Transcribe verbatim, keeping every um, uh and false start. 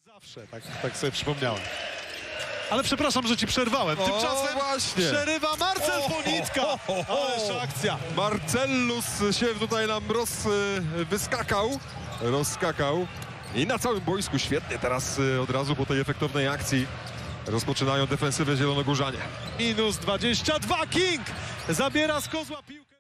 Zawsze, tak, tak sobie przypomniałem. Ale przepraszam, że ci przerwałem. Tymczasem o, właśnie. przerywa Marcel O, Ponitka. ho, ho, ho. Ależ akcja. Marcellus się tutaj nam roz, wyskakał, rozskakał i na całym boisku świetnie teraz od razu po tej efektownej akcji rozpoczynają defensywę zielonogórzanie. Minus dwadzieścia dwa. King zabiera z kozła piłkę.